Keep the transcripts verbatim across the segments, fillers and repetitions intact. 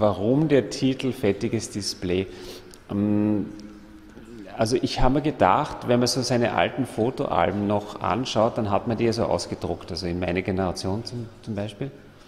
warum der Titel Fettiges Display? Also ich habe mir gedacht, wenn man so seine alten Fotoalben noch anschaut, dann hat man die ja so ausgedruckt, also in meine Generation zum, zum Beispiel.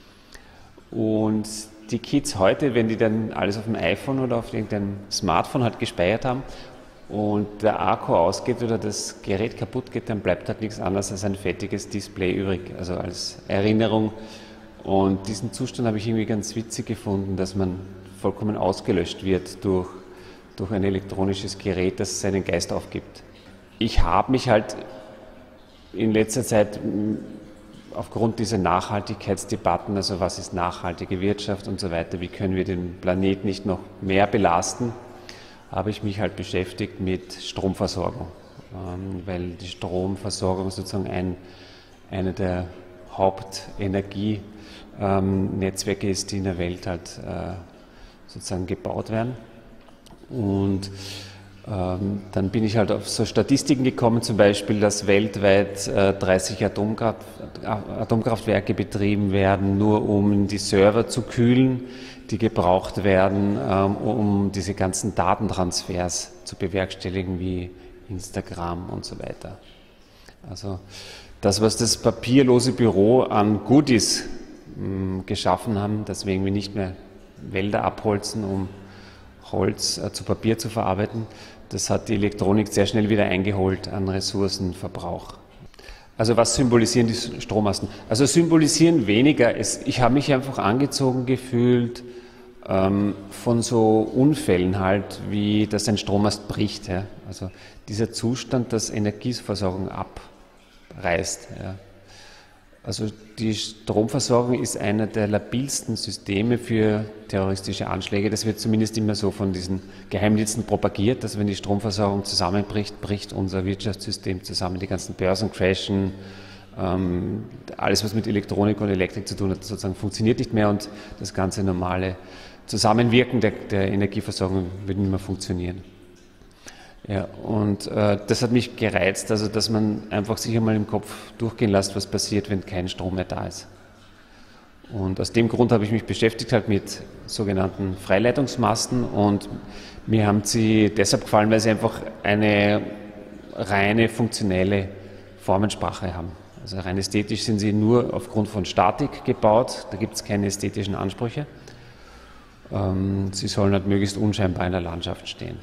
Und die Kids heute, wenn die dann alles auf dem iPhone oder auf irgendeinem Smartphone halt gespeichert haben und der Akku ausgeht oder das Gerät kaputt geht, dann bleibt halt nichts anderes als ein fettiges Display übrig, also als Erinnerung. Und diesen Zustand habe ich irgendwie ganz witzig gefunden, dass man vollkommen ausgelöscht wird durch, durch ein elektronisches Gerät, das seinen Geist aufgibt. Ich habe mich halt in letzter Zeit aufgrund dieser Nachhaltigkeitsdebatten, also was ist nachhaltige Wirtschaft und so weiter, wie können wir den Planeten nicht noch mehr belasten, habe ich mich halt beschäftigt mit Stromversorgung, ähm, weil die Stromversorgung sozusagen ein, eine der Hauptenergienetzwerke ähm, ist, die in der Welt halt äh, sozusagen gebaut werden. Und ähm, dann bin ich halt auf so Statistiken gekommen, zum Beispiel, dass weltweit äh, dreißig Atomkraft, Atomkraftwerke betrieben werden, nur um die Server zu kühlen, die gebraucht werden, ähm, um diese ganzen Datentransfers zu bewerkstelligen, wie Instagram und so weiter. Also das, was das papierlose Büro an Goodies mh, geschaffen haben, deswegen wir nicht mehr Wälder abholzen, um Holz äh, zu Papier zu verarbeiten, das hat die Elektronik sehr schnell wieder eingeholt an Ressourcenverbrauch. Also was symbolisieren die Strommasten? Also symbolisieren weniger. Es, ich habe mich einfach angezogen gefühlt ähm, von so Unfällen halt, wie dass ein Strommast bricht. Ja? Also dieser Zustand, dass Energieversorgung abreißt. Ja? Also die Stromversorgung ist einer der labilsten Systeme für terroristische Anschläge. Das wird zumindest immer so von diesen Geheimdiensten propagiert, dass wenn die Stromversorgung zusammenbricht, bricht unser Wirtschaftssystem zusammen. Die ganzen Börsen crashen, ähm, alles was mit Elektronik und Elektrik zu tun hat, sozusagen funktioniert nicht mehr und das ganze normale Zusammenwirken der, der Energieversorgung wird nicht mehr funktionieren. Ja, und äh, das hat mich gereizt, also dass man einfach sich einmal im Kopf durchgehen lässt, was passiert, wenn kein Strom mehr da ist. Und aus dem Grund habe ich mich beschäftigt halt mit sogenannten Freileitungsmasten und mir haben sie deshalb gefallen, weil sie einfach eine reine funktionelle Formensprache haben. Also rein ästhetisch sind sie nur aufgrund von Statik gebaut, da gibt es keine ästhetischen Ansprüche. Ähm, sie sollen halt möglichst unscheinbar in der Landschaft stehen.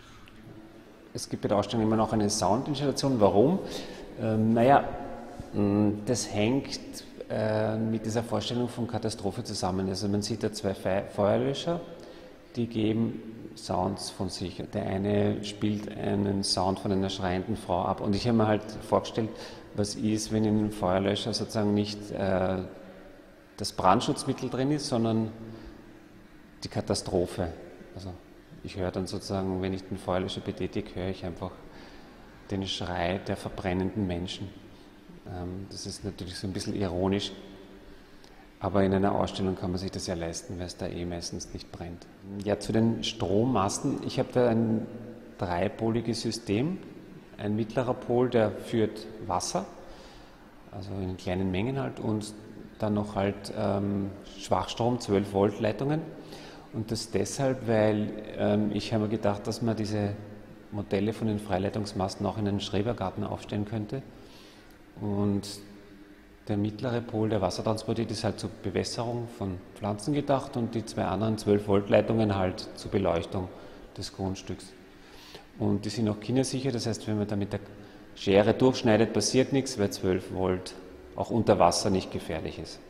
Es gibt bei der Ausstellung immer noch eine Soundinstallation. Warum? Ähm, naja, das hängt äh, mit dieser Vorstellung von Katastrophe zusammen. Also man sieht da zwei Fe Feuerlöscher, die geben Sounds von sich. Der eine spielt einen Sound von einer schreienden Frau ab. Und ich habe mir halt vorgestellt, was ist, wenn in einem Feuerlöscher sozusagen nicht äh, das Brandschutzmittel drin ist, sondern die Katastrophe. Also ich höre dann sozusagen, wenn ich den Feuerlöscher betätige, höre ich einfach den Schrei der verbrennenden Menschen. Ähm, das ist natürlich so ein bisschen ironisch, aber in einer Ausstellung kann man sich das ja leisten, weil es da eh meistens nicht brennt. Ja, zu den Strommasten. Ich habe da ein dreipoliges System. Ein mittlerer Pol, der führt Wasser, also in kleinen Mengen halt, und dann noch halt ähm, Schwachstrom, zwölf Volt Leitungen. Und das deshalb, weil ähm, ich habe mir gedacht, dass man diese Modelle von den Freileitungsmasten auch in einen Schrebergarten aufstellen könnte. Und der mittlere Pol, der Wasser transportiert, ist halt zur Bewässerung von Pflanzen gedacht und die zwei anderen zwölf Volt Leitungen halt zur Beleuchtung des Grundstücks. Und die sind auch kindersicher, das heißt, wenn man da mit der Schere durchschneidet, passiert nichts, weil zwölf Volt auch unter Wasser nicht gefährlich ist.